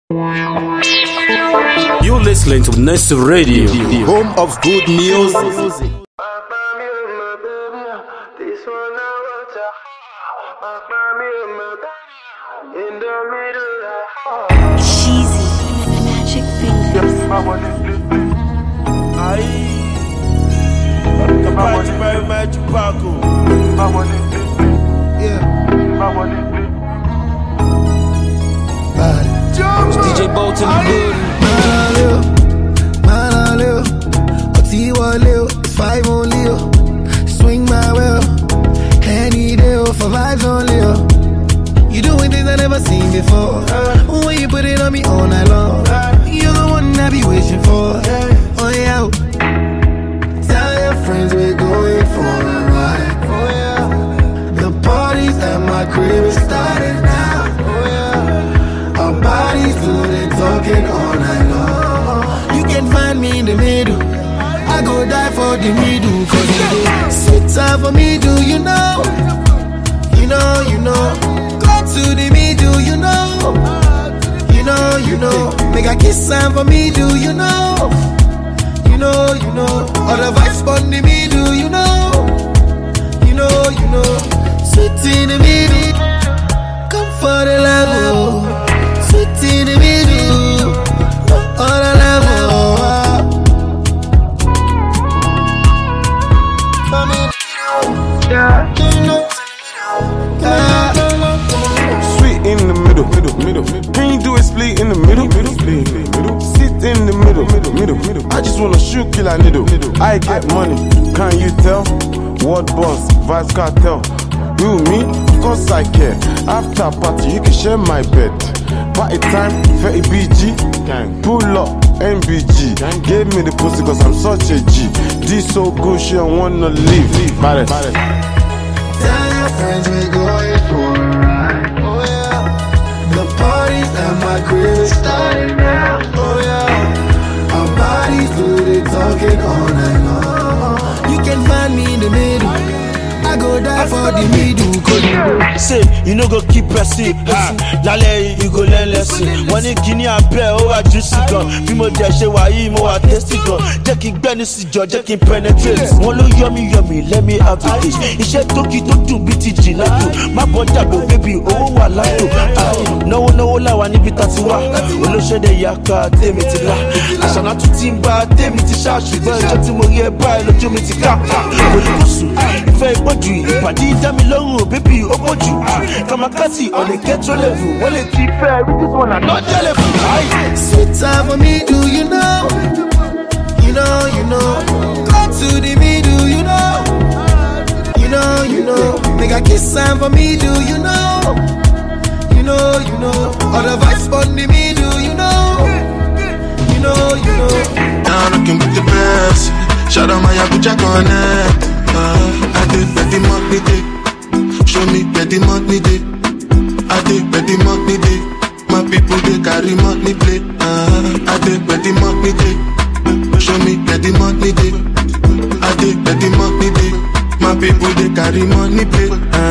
You're listening to Nessa Radio, home of good music. Cheesy, magic fingers. DJ Bolton good. It's 5 only. Swing my will. Any day for vibes only. You doing things I never seen before. When you put it on me all night long, you're the one I be wishing for. Oh yeah. Tell your friends we're going for a ride. Oh yeah. The parties at my crib is starting now. Oh yeah. Our bodies do the talking all night long. You can find me in the middle. I go die for the middle. Cause you do sit time for me, do you know? You know. Go to the middle, you know. You know. Make a kiss time for me, do you know? You know. All the vibes on the middle, you know. You know. Sit in the middle. Come for the level. Sit in the middle. All the level. Sweet in the middle. Can you do a split in the middle? Sit in the middle. I just wanna shoot kill a needle. I get money, can you tell? Word boss, Vibes Cartel. You, me, of course I care. After party, you can share my bed. Party time, 30 BG. Pull up, MBG. Gave me the pussy cause I'm such a G. This so good, she don't wanna leave. Paris. Tell your friends we're going for a ride. Oh yeah. The parties at my crib is starting now. Oh yeah. Our bodies do the talking all night long. You can find me in the middle. I go die for the middle. Say, you know go keep pressing. Lale, you go learn lesson. When you guinea a pair, oh I juicy gun. Bimo deshe wa yi mo a tasty gun. Jacking Benisi George, jacking penetrate. One look yummy, let me have the dish. Ishe toki to do BTG lato. My body baby, oh wa lato. No la wani bitatiwa. Olo shede yaka temi tila. Asana tu timba temi tisha. Shugba jati mo ye ba lo jumi tika. Olikosu, ife ipoju, ipadi dami longo baby opoju. Kamakati on the ketro level. Well it keep fair, this one I not level. Sit time for me, do you know? You know. Go to the middle, you know. You know. Make a kiss time for me, do you know? You know. All the vibes on the middle, you know. You know. Now looking with the best. Shout out my Abuja Connect. I did the money day. Show me where the money day. I did where the money day. My people they carry money play. I did where the money day. Show me where the money day. I did where the money day. My people they carry money play.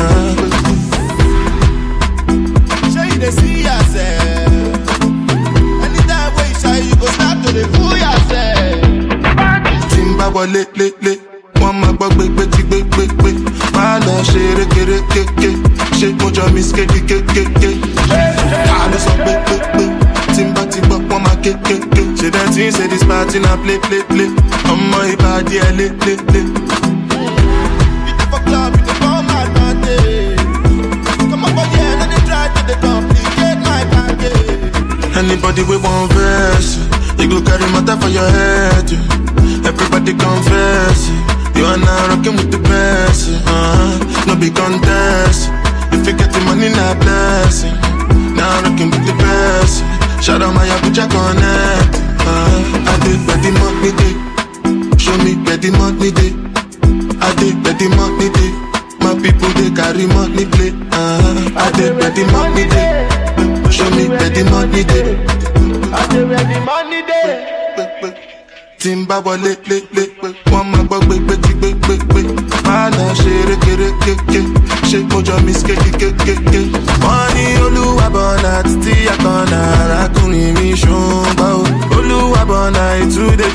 Show you the see yourself. Anytime when you shy, you go start to the fool yourself. Zimbabwe le. One my bug big. My love share ke. Shake mojo miss ke. I know some big. Timba, one my ke. She that thing say this party na play. On my body I lit. You for club, you for my party. Come up again and they try to complicate my package. Anybody with one verse, you go carry matter for your head. Everybody confess. You are now rocking with the best, no big contest. If you get the money, not blessing. Now rocking with the best. Shout out my Abuja Connect. I did where the money day. Show me where the money day. I did where the money day. My people they carry money play. I did where the money day. Show me where the money day. I did where the money day. Zimbabwe le. One my bug big. My love share ke. Shake mojo miss ke. Money oluwa bona titi akona rakuni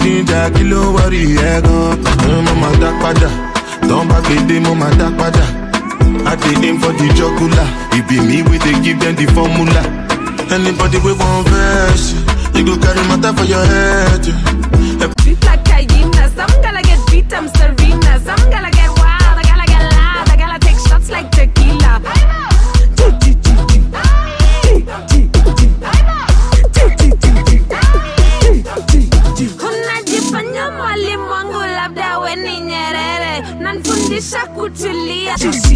ninja, kilo worry, ego. Mama dakpada, don't back the mama dakpada. I did aim for the jugular. It be me with they give them the formula. Anybody with one verse, you go carry matter for your head. Beat like hyena, some gonna get beat, I'm Serena. Some gonna get wild, I gotta get loud, I gotta take shots like tequila. Unajifanya mwalimu wangu labda we ni Nyerere, nanfundisha kutulia.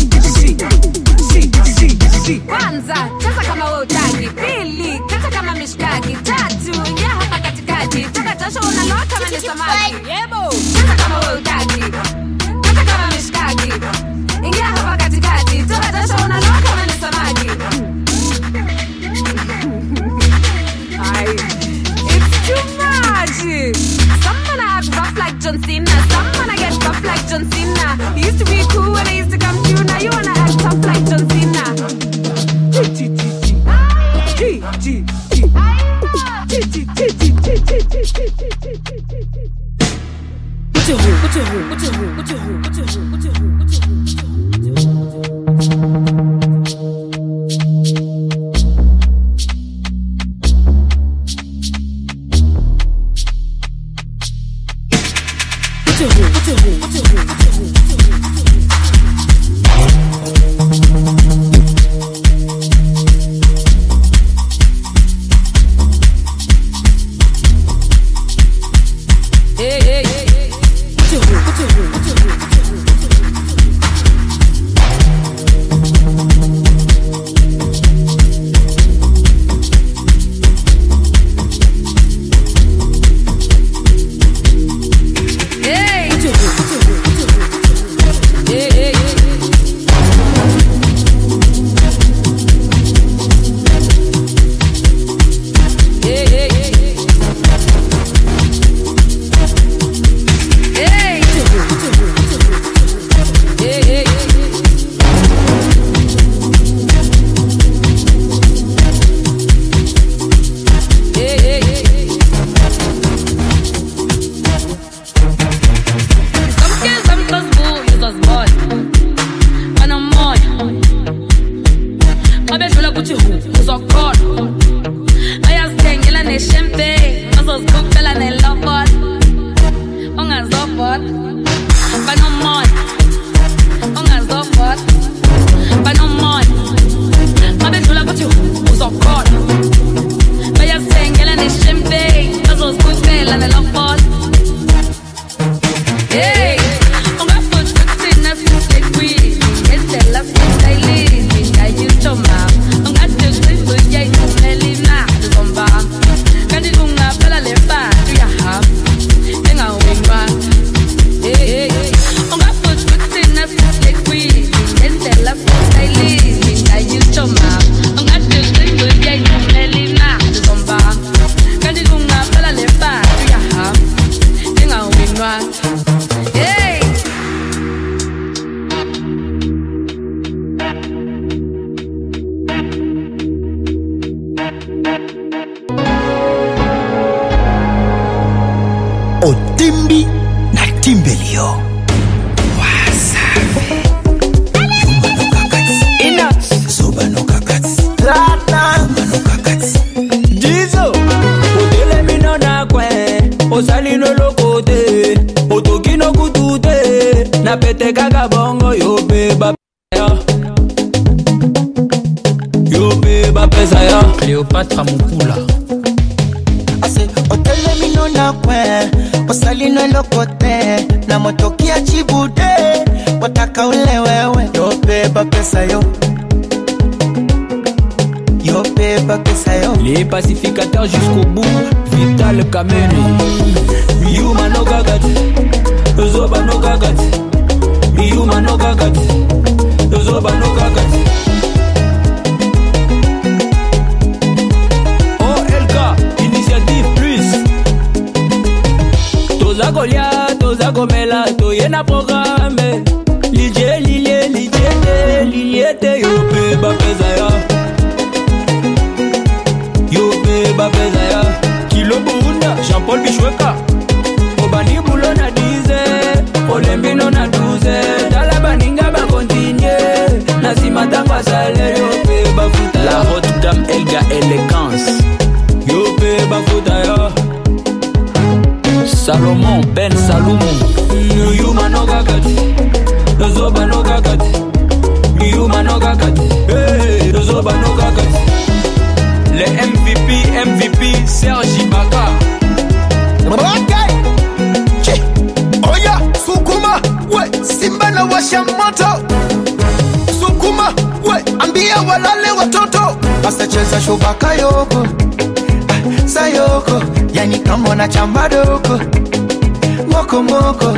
Kwanza, kata kama we utaki. Pili, kata kama mishkaki. Tatu, ingia hapa katikati. Toka jasho unaloa kama ni samaki. Yebo, kata kama we utaki. Kata kama mishkaki. Ingia hapa katikati. Toka jasho unaloa kama ni samaki. It's too much. Some wanna act rough like John Cena. Some wanna get rough like John Cena. You used to be cool when I used to come to you. Now you wanna act tough like John Cena. Otimbi na Timbelio. Wasafi. Yuma no kakati. Inox. Zoba no kakati. Lata. Yuma no kakati. Jizo. Otele mino na kwe. Osali no lokote. Otoki no kutute. Na pete kaka bongo yo beba. Yo beba pesa ya. Cléopatra Mukula. Otele mino na kwe, osali no lokote, na motoki ya chibude, wataka ule wewe, yo beba pesa yo. Yo beba pesa yo. Les pacificateurs jusqu'au bout, Vital Kameni. Yuma no kakati, Zoba no kakati. Yuma no kakati, Zoba no kakati. Toza golia, toza gomela, toye na programme. Lilie, liliete, yo beba pesa ya. Yo beba pesa ya. Kilo Bunda, Jean-Paul Bichweka. La haute gamme Elga Élégance. Yo pe bafuta yo. Salomon Ben Salomon. Yuma no kakati. Zoba no kakati. Yuma no kakati. Zoba no kakati. Le MVP Serge Ibaka. Okay. Oya Sukuma we Simba na washa moto. Sukuma we ambia walale watoto. Basta cheza shubaka yoko. Sayoko yani kama na chamba doko. Moko moko.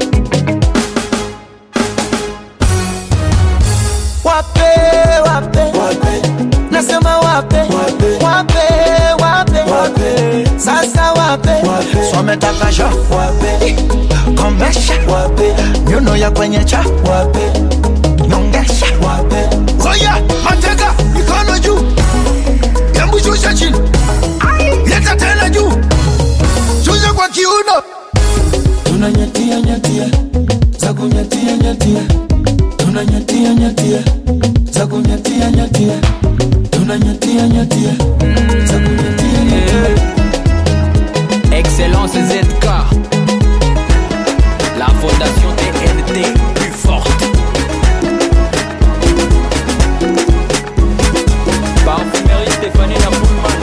Wape nasema wape sasa wape sometaka sha wape komesha wape nyuno ya kwenye cha wape nyongesha wape oya mateka mikono juu yambu shusha chini leta tena juu shusha kwa kiuno tunanyatia za kunyatia tunanyatia za kunyatia tunanyatia za kunyatia. Excellence ZK. La fondation TNT plus forte. Parfumerie Stéphanie Napoulman.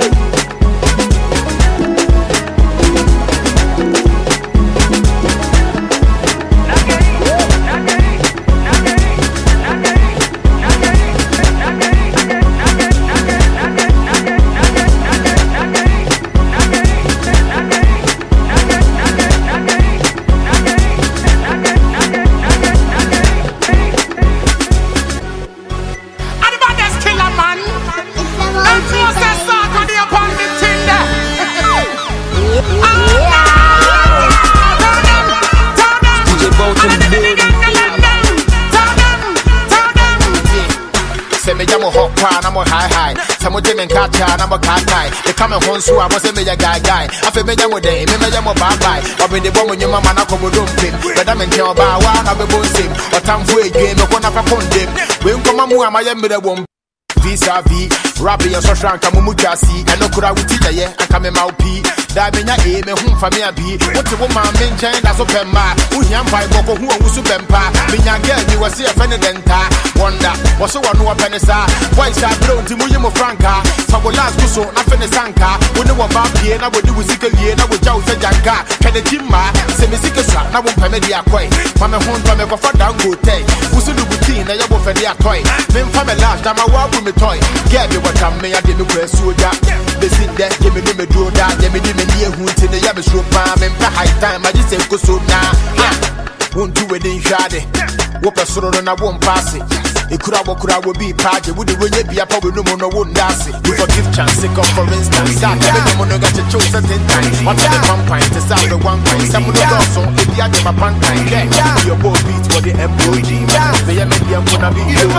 I'm a high. Some of them in Kacha, I'm a cat guy. They come and home, so I was a major guy. I feel major one day, major more bad guy. Or when the woman your mama come with don't pin. But I'm in Kioba, one of the bones him. Or time for a game, or one of a condemn. When come on, I am with a woman. Vis-a-vis, Rabbi and Soshan Kamumujasi, and no Kura with Tita, and come out P. Damina A, me whom for me a B. What's a woman mention as open ma? Who yam by Boko, who was super pa? Minya girl, you was here, Fenedenta. Wonder, was so one who a penisa. Why is that blown to Muyamo Franca? Sabolas Gusso, nothing is Sanka. When no one bab here, now with the Wisical year, now with Joe Janka. Can the Jimma, Semisika, now won't permit the acquaint. Mama home from a down good day. Who's the routine, and you will for the acquaint. Men from a last time I walk with me toy. Get me what I'm me, I didn't press you. They sit there, give me the do that, give me the near who in the Yamas room, and for high time, I just say, go so now. Won't do it in Shade. Walk a sort and I won't pass it. It could have be party. Would it be a problem? No one won't dance it. You forgive chance, for instance. That every woman got to choose at the time. What's the vampire to start the one point? Some of the girls on if you had them a pantine. Your both beats for the MOG. They are maybe I'm gonna be you.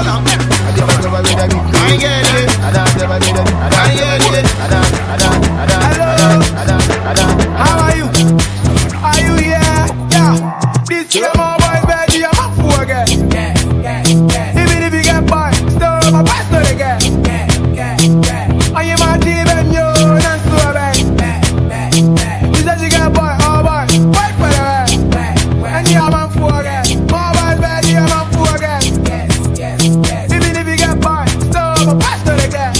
How are you? Are you here? Yeah. This year my boys baby, I'm up for again. Even if you get by, still my pastor again. I am my team and you dance to a bang. You said you get by, oh boy, wait for the rest. And you are up for again. My boys baby, I'm up for again. Even if you get by, still my pastor again.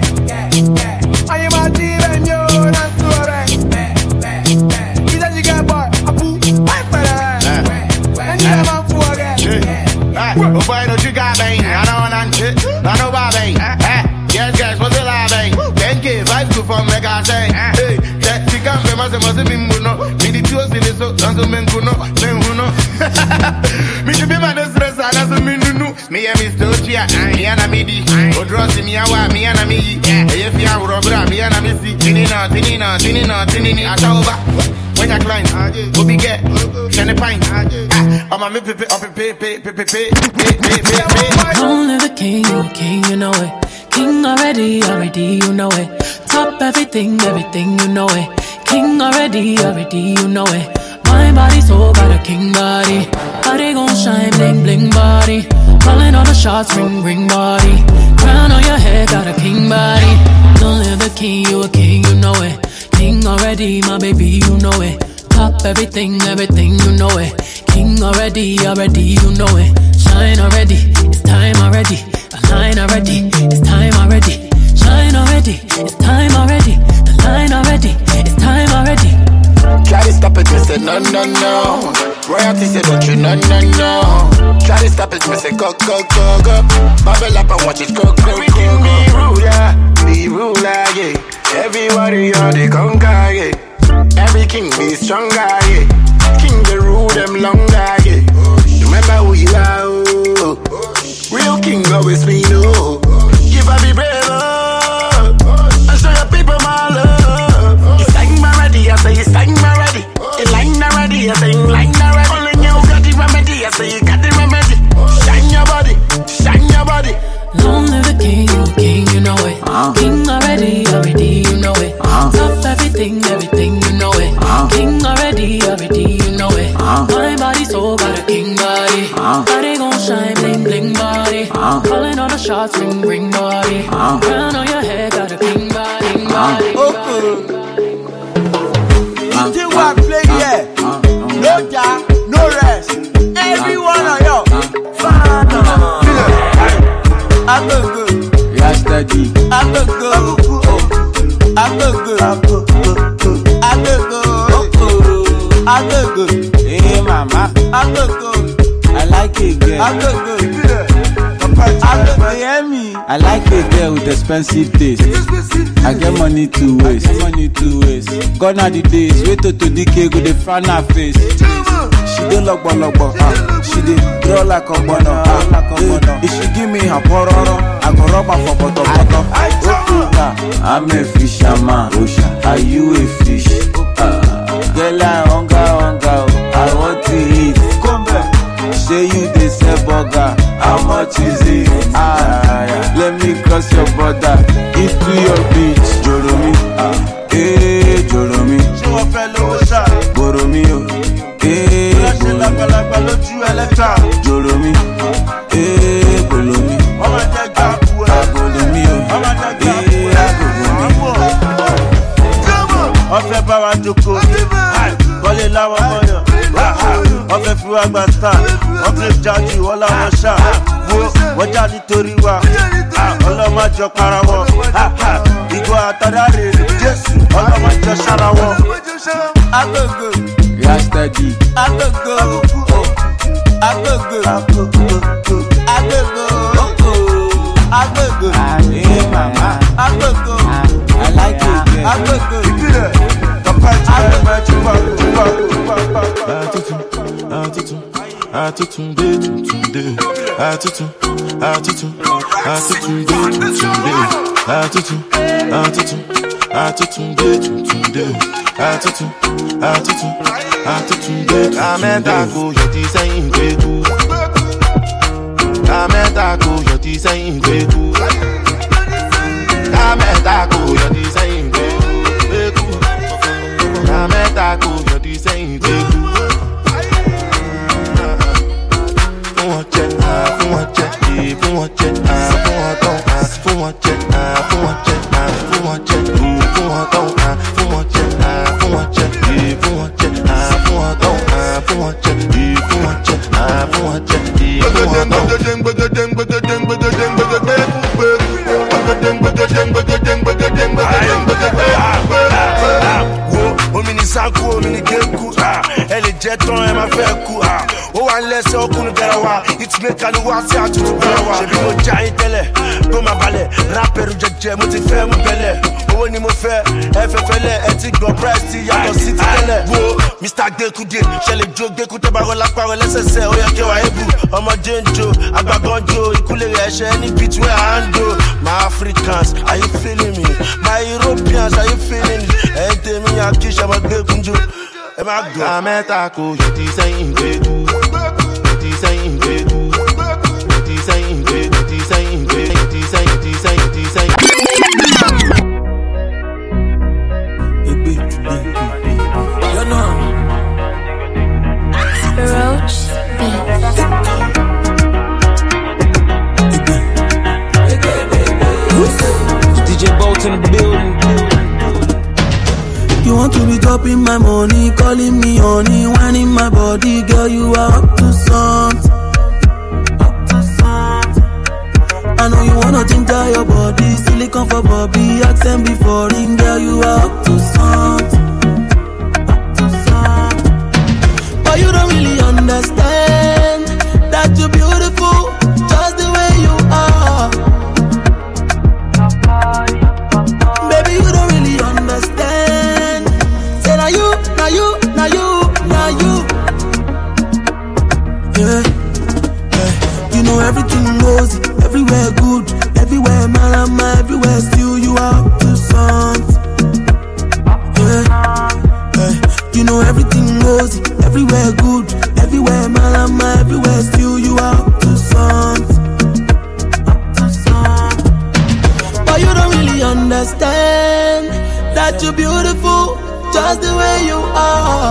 I am my team and you dance to a bang. You said you get by, I poo, wait for the rest. And you are up for again. Oh boy, don't you got me? I don't want shit. I know about me. Yes, what's the lie, babe? 10K, 5 to from Mega say. Hey, that she can't be must be Muno. Me the two in the so, and so Menguno, Menguno. Me to be my stress, and as a Minu. Me and Miss Tochia, and Yana Midi. Or draws me, me and me. If you are Robra, me and Missy. Tinina, Atauba. When I climb, go be get, send a pint. I'm a pay. Only the king, you know it. King already, you know it. Top everything, you know it. King already, you know it. My body so got a king body. Body gon' shine, bling bling body. Calling all the shots, ring, ring body. Crown on your head, got a king body. Don't live the king, you a king, you know it. King already, my baby, you know it. Top everything, everything, you know it. King already, already, you know it. Shine already, it's time already. The line already, it's time already. Shine already, it's time already. The line already, it's time already. Try to stop it, me say no, no, no. Royalty say don't you, no, no, no. Try to stop it, me say go, go, go, go. Bubble up and watch it go, go, go, go. Be ruler, be ruler, yeah. Everybody on the conquer, yeah. Every king be stronger, yeah. King the rule them longer, yeah. Remember who you are, oh. Real king always be no. Give up be brave, oh. And show your people my love. It's like my ready, I say it's like my ready. It's like my ready, I say it's like my ready. Only you got the remedy, I say you got the remedy. Shine your body, shine your body. Long live the king, you know it. King already, already, you know it. Top everything, everything, you know it. King already, already, you know it. My body, soul, got a king body. Body gon' shine, bling, bling body. Calling all the shots, ring, ring body. Crown on your head, got a king body, body. Still work, play, yeah. No job, no rest. Everyone on yo. I go good. Yes, daddy. I go good. I go good. I go good. I go good. Hey, mama. I go good. I like it, girl. I go good. I go good. Hear me. I like a girl with expensive taste. I get money to waste. Gone are the days. Wait till the cake with the front her face. She dey logbo, she dey draw like a bono. If she give me her pororo, I go rub her for bottom. I'm a fisherman, are you a fish? Girl, I hunger, I want to eat. Come back. Say you dey sell burger, how much is it? Let me cross your border into your beach. Joromi, Joromi. She want fellow shot. Boromi, Joromi, Bolomi. Mama jẹ gapu ẹ. Agolomi, Ọfẹ bá wa jókòó, kọ́lé láwọn mọ́yàn. Ọfẹ fi wá gba star, ọfẹ jáde wọ́n láwọn ṣá. Wọ́n já nítorí wa, ọlọ́mọ jọ para wọn. Ìgò àtàdáre, Jésù, ọlọ́mọ jọ ṣára wọn. Agogo, yes, daddy. agogo, agogo, agogo, Hey, mama. agogo, I like it, girl. agogo. Mr. Dekude, Shelly Joe, Dekute Barola Parole, SSL, Oyakewa Ebu, Omo Jenjo, Agbagonjo, Ikule Reshe, any beat where I handle. My Africans, are you feeling me? My Europeans, are you feeling it? Ente mi akisha magbekunjo. Ema go. Ametako, yoti saying bedu. Yoti saying bedu. Yoti saying bedu. Yoti saying bedu. Yoti saying, yoti saying, yoti saying. You know. Roach Beats. chopping my money, calling me honey, whining my body, girl, you are up to something. I know you wanna ginger your body, silicone for Bobby, accent before ring, girl, you are up to something. But you don't really understand that you're beautiful, just the way you are. Baby, you don't really understand. Say now you. Yeah, yeah. You know everything goes, everywhere good, everywhere malama, everywhere still you are up to something. Yeah, yeah. You know everything goes, everywhere good, everywhere malama, everywhere still you are up to something. But you don't really understand that you're beautiful, just the way you are.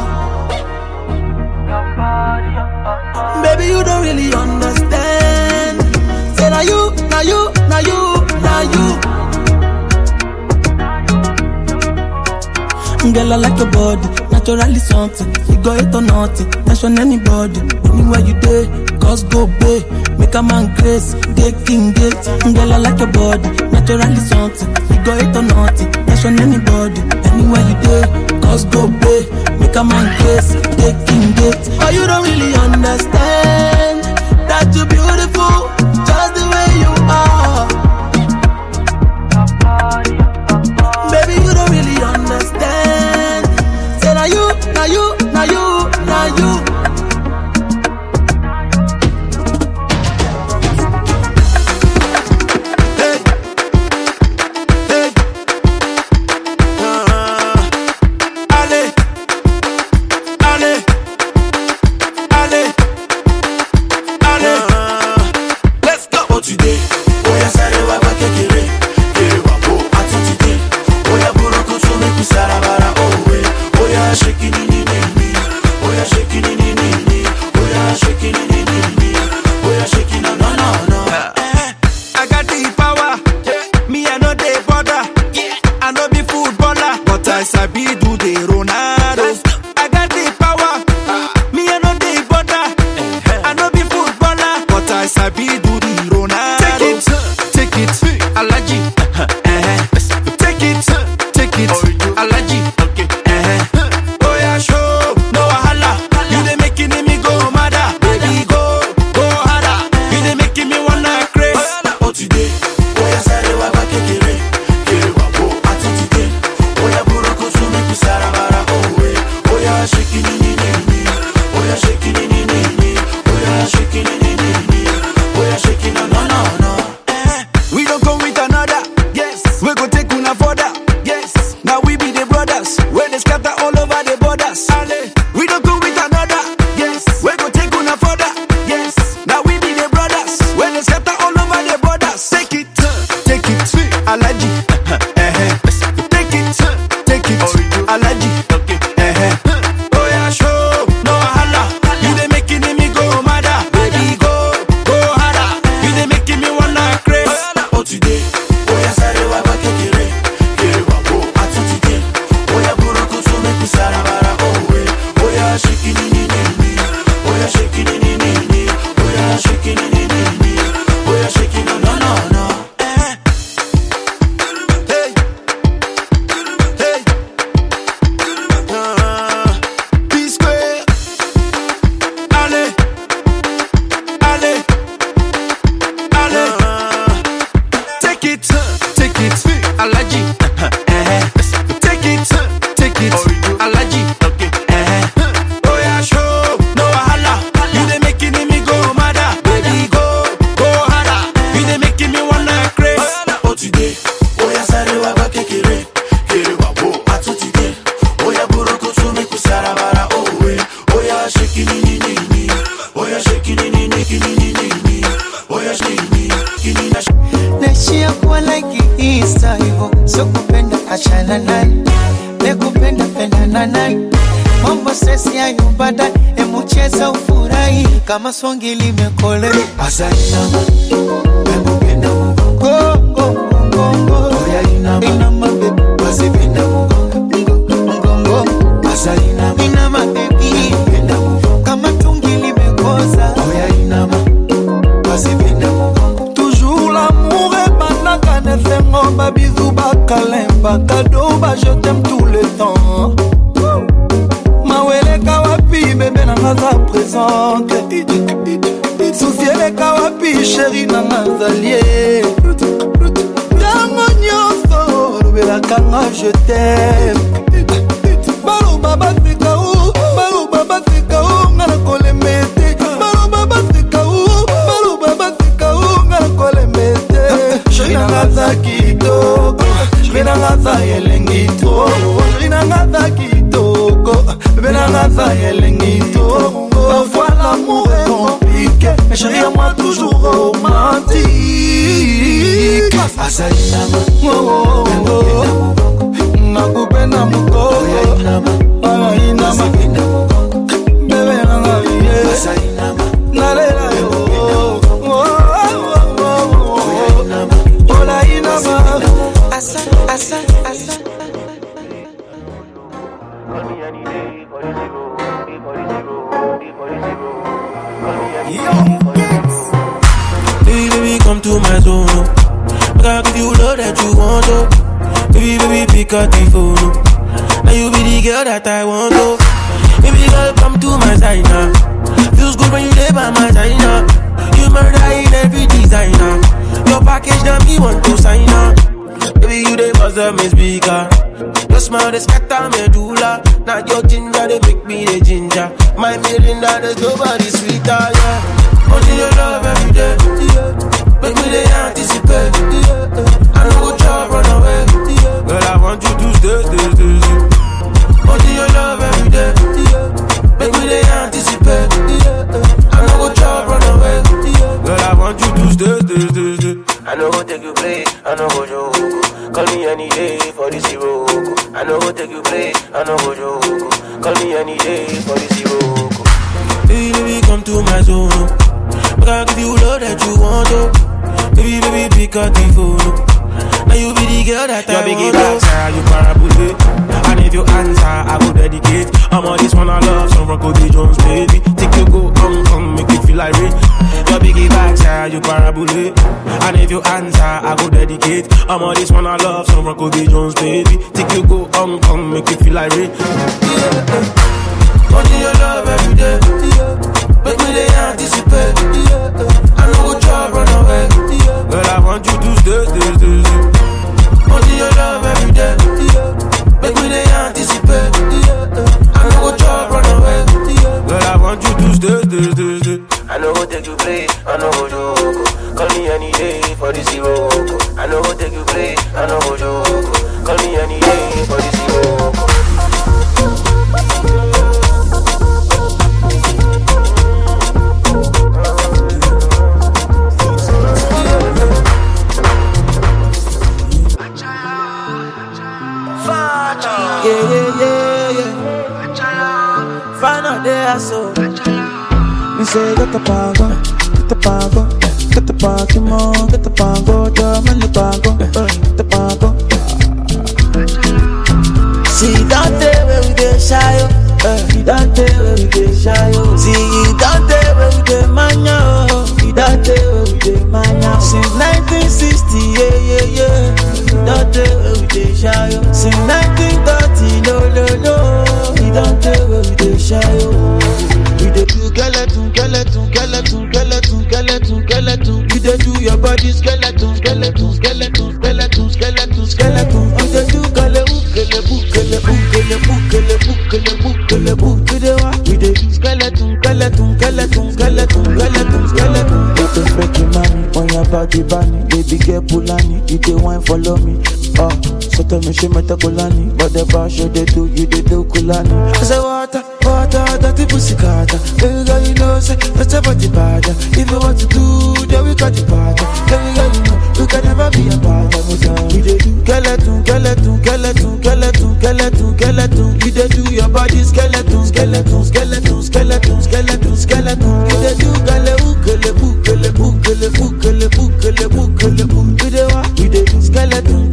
Baby, you don't really understand. Say now you. Girl, I like your body, naturally something. You got it or nothing, that's on anybody. Anywhere you day, cause go bay. Make a man grace, gay king gate. Girl, I like your body, naturally something. You got it or nothing, that's on anybody. Anywhere you day, cause go bay. Make a man grace, gay king gate. Oh, you don't really understand that you're beautiful, just the way you are. Baby, you don't really understand. Say now you. Naishia kuwa like Easter hivyo, sio kupenda achana naye, nekupenda pendana naye. Mambo sesi ya nyumbada, emucheza ufurahi kama swangi limekole. Asana, emupenda mgongo, mgongo, oya inama bebe, basi penda mgongo, mgongo. cadeau, bah je t'aime tout le temps. Mawele kawapi, bébé nanga présente. Soufiele kawapi, chéri nanga zalié. Tango nyonso, lobela kanga je t'aime. Balo baba fika ou, balo baba fika ou, ngana kole mete. Balo baba fika ou, balo baba fika ou, ngana kole mete. Chéri nanga za kitoko, chéri nanga za elengi to, chéri nanga za kitoko, bébé nanga za elengi to. Parfois l'amour est compliqué, mais chérie à moi toujours romantique. Asainama, oh oh oh, nakupenda mukoko, asainama, bebe nanga iye, asainama, nalela yo, oh oh oh, ola inama, asa asa asa. Call me any day for the zero. Baby, come to my zone. I give you love that you want to. Baby, pick up the phone. Now you be the girl that I want to. Baby girl, come to my side now. Feels good when you live by my side now. You murder in every designer. Your package that me want to sign up. Baby, you the boss of me speaker. Your smile they scatter medulla. Now your ginger they make me the ginger. My Mirinda there's nobody sweeter, yeah. Only your love every day, yeah. Make me the anticipate, yeah. I know what job run away, yeah. Girl I want you to stay. Only your love every day, yeah. Make me the anticipate, yeah. I know what job run away, yeah. Girl I want you to stay. I know what take you play, I know what you call me any day for the zero. I know what take you play, I know what you call me any day for the zero. Baby, come to my zone. I give you love that you want to. Baby, pick up the phone. Now you be the girl that I want to. Your biggie backside, you parabole. And if you answer, I go dedicate. I'm on this one I love, some Rocco D. Jones, baby. Take you go, come, make it feel like rain. Your biggie backside, you parabole. And if you answer, I go dedicate. I'm on this one I love, some Rocco D. Jones, baby. Take you go, come, make it feel like rain. Only your love every day, yeah. Make me the anticipate, yeah. I know what job run away, yeah. Girl I want you to stay. Only your love every day, yeah. Make me the anticipate, yeah. I know what job run away, yeah. Girl I want you to stay. I know what take you play, I know what you call me any day for the zero. I know what take you play, I know what you call me any day for the zero. Yeah. Find out there, so me say get the pago, get the party more, get the pago, jump in the pago, get the pago. See that day where we get shy, see that day where we get shy, see that day where we get mania, see that day where we get mania. Since 1960, yeah. That day where we get shy, since 1930, no. See that day where we get shy, we dey do skeleton. You dey do your body skeleton. We dey do we dey do skeleton. You dey fake money on your body, bunny. Baby girl Pulani, you dey wine follow me. So tell me she meta Kulani, but the bar show they do, you dey do Kulani. I say water, dirty pussy carter. Baby girl you know say that's a body bad. If you want to do, then we got the part. Baby girl you know you can never be a part of us. We dey do skeleton. You dey do your body skeleton. You dey do we dey do skeleton.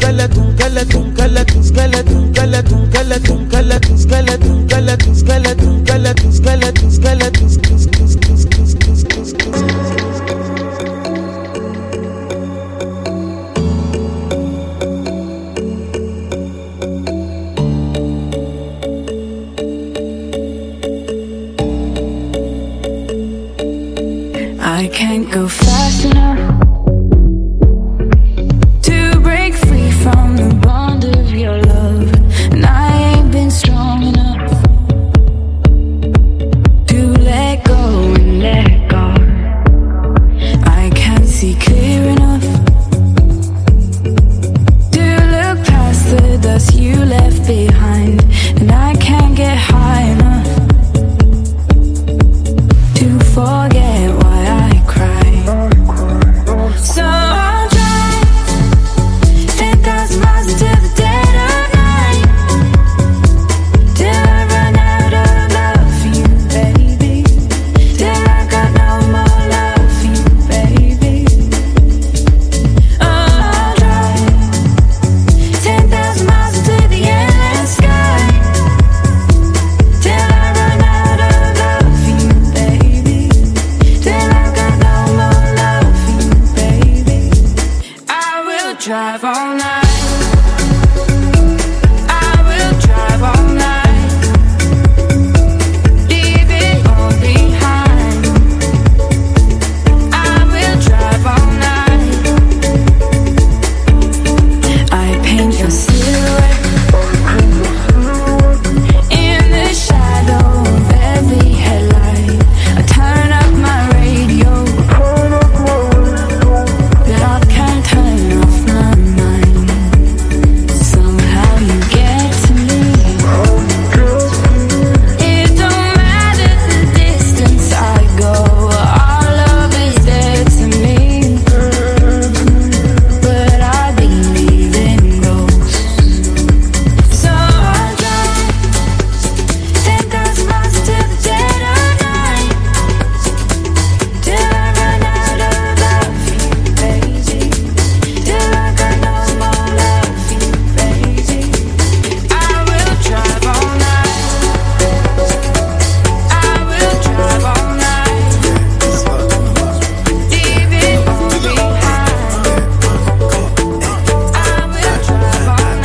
go fast enough to break free from the bond of your love, and I ain't been strong enough to let go and let go. I can't see clear enough to look past the dust you left behind, and I can't get high enough to forget why I cry. So I'll drive 10,000 miles until the dead of night, till I run out of love for you, baby, till I got no more love for you, baby. I'll drive 10,000 miles until the endless sky, till I run out of love for you, baby, till I got no more love for you, baby. I will drive all night. I will drive all night. Leave it all behind. I will drive all night. I paint your silhouette in the shadow of every headlight. I turn up my radio, but I can't turn off my mind. Somehow you get to me. It don't matter the distance I go, our love is dead to me. But I believe in ghosts. So I'll drive 10,000 miles till the dead of night, till I run out of love for you, baby, till I got no more love for you, baby. I will drive all night. I will drive all night. Leave it all behind. I will drive all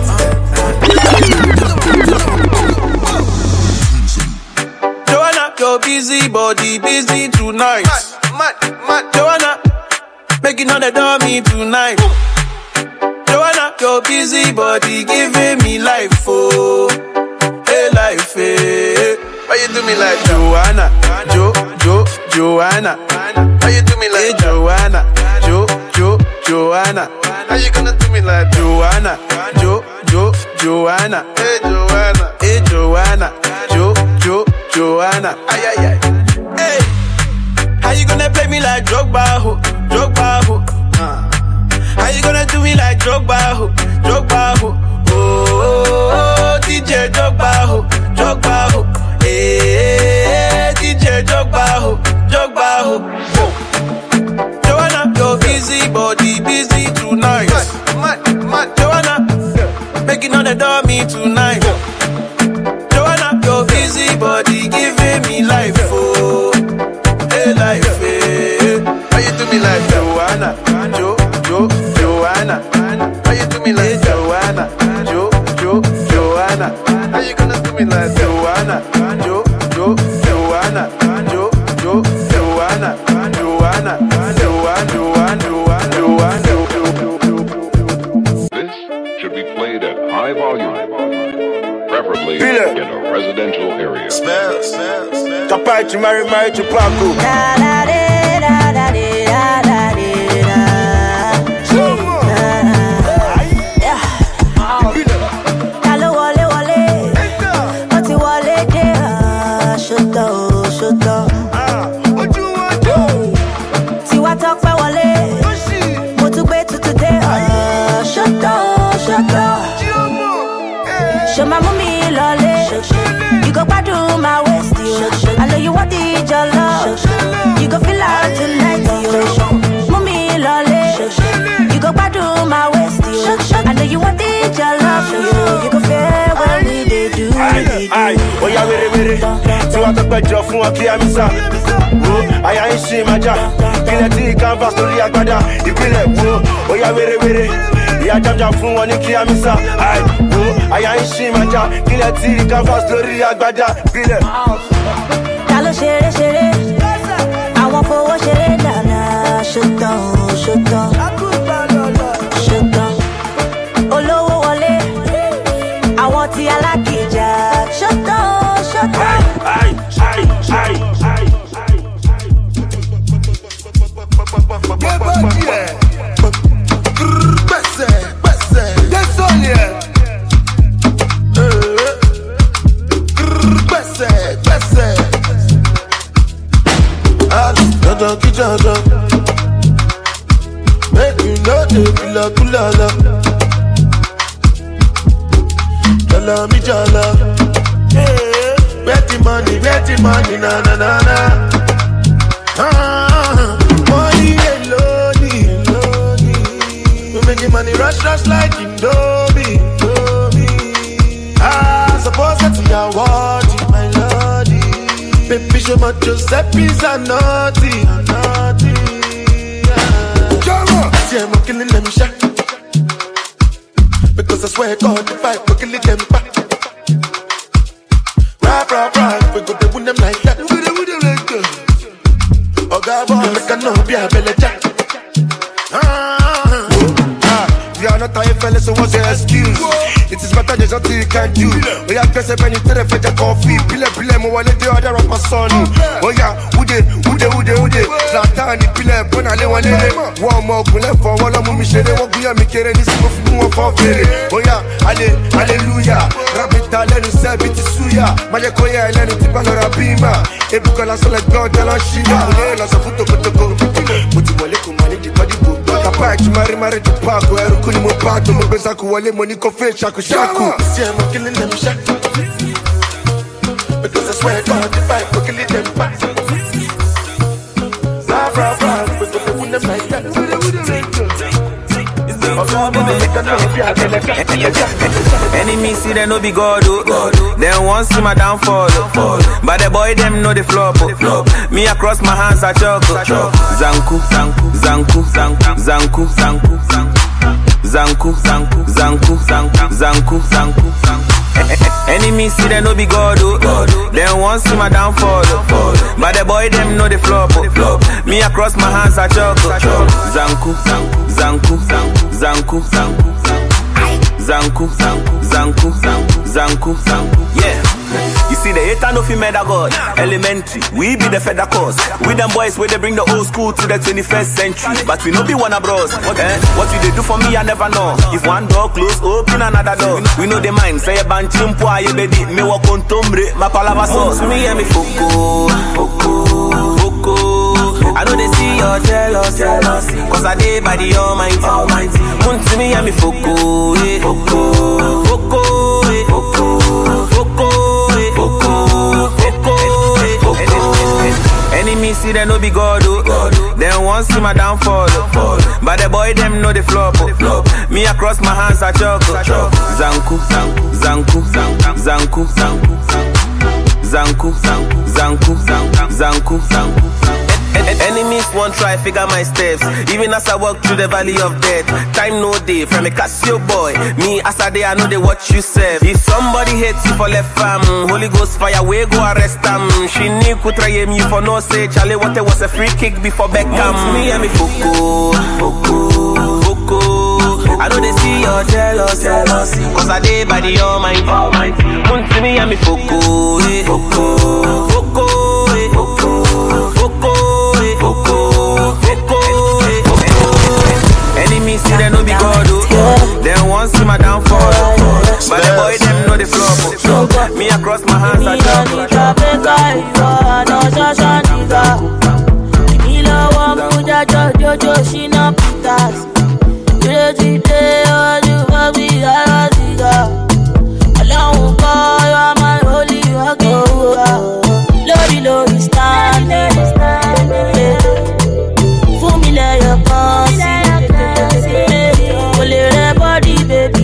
night. Joanna, your busy body busy tonight. Joanna, making all the dummy tonight. Joanna, your busy body giving me life, oh, hey life, hey. Why you do me like Joanna, Joanna? Why you do me like Joanna, Joanna? How you gonna do me like Joanna, Joanna? Hey Joanna, Joanna? Ay ay ay. Hey, how you gonna play me like Drogba, ho? How you gonna do me like Drogba, ho? Oh, DJ Drogba, ho? Hey, DJ Drogba, ho? Joanna, your busy body busy tonight. Joanna, making all the dummy tonight. Joanna, your busy body giving me life, oh, hey life, hey. Why you do me like Joanna, Joanna? Why you do me like Joanna, Joanna? How you gonna do me like Joanna, Joanna? This should be played at high volume, preferably in a residential area. Tapai to marry to Paco. Hello, wale. Oti wale de shut up. Tiwa Tope wale. Mo tún gbé tuntun dé. Shut up. Show my mommy lolly. You go gbadun my waist, yo. I know you want it, your love. You go feel out tonight, yo. Mommy lolly. You go gbadun my waist, yo. I know you want it, your love, yo. You go feel when we dey do. Aye, oh yeah, were. Tiwa Tope jọ fún ọ kí amisa. Wo, aya ń ṣe máa kílẹ̀ tí canvas lórí agbádá. Ìpínlẹ̀ wo, oh yeah, were. Ìyá jàjà fún wọn ní kí amisa. Aye, wo, aya ń ṣe máa kílẹ̀ tí canvas lórí agbádá. Ìpínlẹ̀. Ta ló ṣeré? Àwọn fowó ṣeré dáná. shut down, shut down. Shut down. Olówó wọlé, àwọn tí alákìjà. Shut down, shut down. Make you know they feel like kulala. Jala mi jala. Betty money, na na na na. Money alone. We making money rush like Indomie. Suppose that you are worthy, my lordy. Baby, show my Giuseppe's a naughty. See, I'm killing them shot. Because I swear God, if I kill them back. Rap, we go to win them like that. Oh God, boy, make a no be a belly jack. You are not a fella, so what's your excuse? It is better there's nothing you can do. Oh yeah, guess when you tell the fetch a coffee. Pile, mo wale the other of my son. Oh yeah, ude. Zlatan, pile, bona le wane. One more gule for wala mu mishere. Waguya mikere ni simo fumu wa fafere. Oh yeah, hallelujah. Rabita lenu sebiti suya. Maje koya lenu tipalo rabima. Ebuka la sole God la shida. Ule la sa futo kotoko. Muti wale kumani di body book. Kapai chumari di pago. Kuni mo pato, mo beza kuwale money kofe shaku. See, I'm killing them shot. Because I swear God, if I killing them back. Rah, we go to win them like that. Enemy see they no be God, Then once see my downfall, But the boy them know the flop, Me across my hands I chuckle. Zanku. Enemy see they no be God, Then once see my downfall, But the boy them know the flop, Me across my hands I chuckle. Zanku. Yeah. You see the hater no fit murder God. Elementary, we be the feather cause. We them boys where they bring the old school to the 21st century. But we no be one of bros. What will they do for me I never know. If one door close, open another door. We know the mind. Say a band chimpo aye bedi. Me walk on tombre, my palava sauce. Me and me foko. I know they see your jealousy, cause I did by the Almighty. Come to me and me foko. Enemy see they no be God, Then once see my downfall, But the boy them know the flop, Me across my hands I chuckle. Zanku. Enemies won't try figure my steps, even as I walk through the valley of death. Time no day, from a Casio boy. Me as a day, I know they watch you serve. If somebody hates you for left fam, Holy Ghost fire, we go arrest them. She knew could try me for no say. Charlie, what was a free kick before Beckham. Me and me foko. I know they see your jealousy, cause I did by the Almighty. Come to me and me foko. Enemy see they no be God, Then once see my downfall, But the boy them know the flop. Me across my hands I Lori standing. Fumile your body, baby.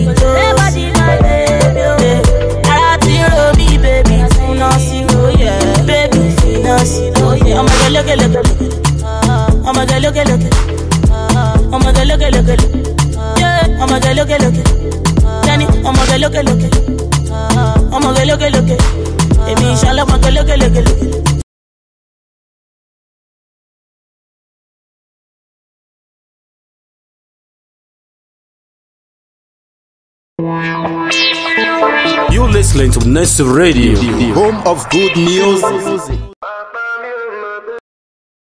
Baby. Look at look. You're listening to Nest Radio, home of good music.